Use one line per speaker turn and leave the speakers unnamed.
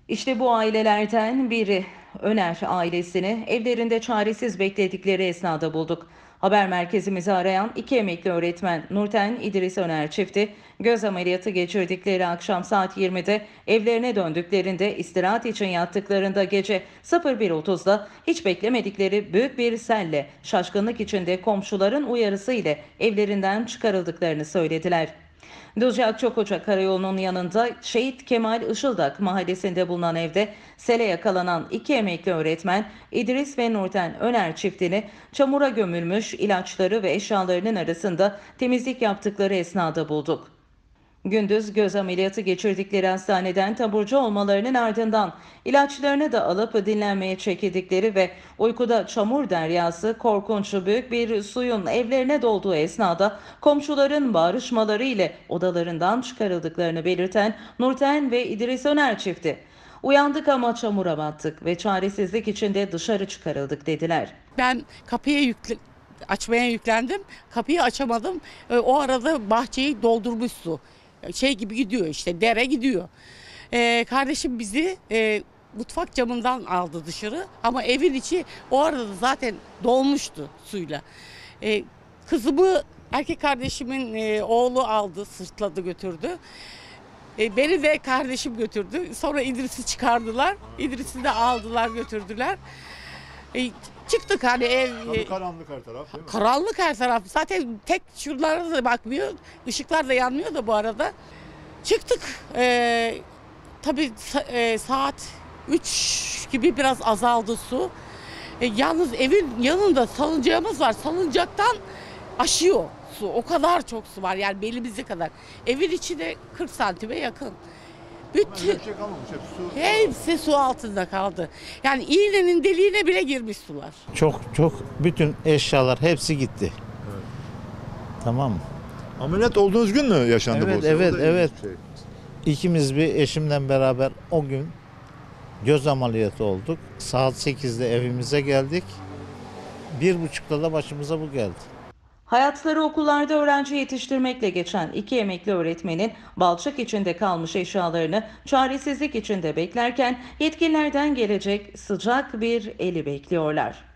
İşte bu ailelerden biri. Öner ailesini evlerinde çaresiz bekledikleri esnada bulduk. Haber merkezimizi arayan iki emekli öğretmen Nurten İdris Öner çifti göz ameliyatı geçirdikleri akşam saat 20'de evlerine döndüklerinde istirahat için yattıklarında gece 01.30'da hiç beklemedikleri büyük bir selle şaşkınlık içinde komşuların uyarısı ile evlerinden çıkarıldıklarını söylediler. Düzce Akçakoca Karayolu'nun yanında Şehit Kemal Işıldak mahallesinde bulunan evde sele yakalanan iki emekli öğretmen İdris ve Nurten Öner çiftini çamura gömülmüş ilaçları ve eşyalarının arasında temizlik yaptıkları esnada bulduk. Gündüz göz ameliyatı geçirdikleri hastaneden taburcu olmalarının ardından ilaçlarını da alıp dinlenmeye çekildikleri ve uykuda çamur deryası korkunç büyük bir suyun evlerine dolduğu esnada komşuların bağırışmaları ile odalarından çıkarıldıklarını belirten Nurten ve İdris Öner çifti. Uyandık ama çamura battık ve çaresizlik içinde dışarı çıkarıldık dediler.
Ben açmaya yüklendim. Kapıyı açamadım. O arada bahçeyi doldurmuş su. Şey gibi gidiyor işte, dere gidiyor. Kardeşim bizi mutfak camından aldı dışarı. Ama evin içi o arada zaten dolmuştu suyla. Kızımı erkek kardeşimin oğlu aldı, sırtladı götürdü. Beni de kardeşim götürdü. Sonra İdris'i çıkardılar. İdris'i de aldılar götürdüler. Çıktık hani
Tabii karanlık her taraf değil mi?
karanlık her taraf. Zaten tek şuralara da bakmıyor. Işıklar da yanmıyor da bu arada. Çıktık. Tabii saat 3 gibi biraz azaldı su. Yalnız evin yanında salıncağımız var. Salıncaktan aşıyor su. O kadar çok su var yani belimize kadar. Evin içi de 40 santime yakın. Bütün
Hiçbir şey kalmamış.
hepsi su altında kaldı. Yani iğnenin deliğine bile girmiş sular.
Çok bütün eşyalar hepsi gitti.
Evet.
Tamam mı?
Ameliyat olduğunuz gün mü yaşandı
Evet,
bu? O da
evet,
ilginç
evet.
bir şey.
İkimiz bir eşimle beraber o gün göz ameliyatı olduk. Saat 8'de evimize geldik. 1.30'da da başımıza bu geldi.
Hayatları okullarda öğrenci yetiştirmekle geçen iki emekli öğretmenin balçık içinde kalmış eşyalarını çaresizlik içinde beklerken yetkililerden gelecek sıcak bir eli bekliyorlar.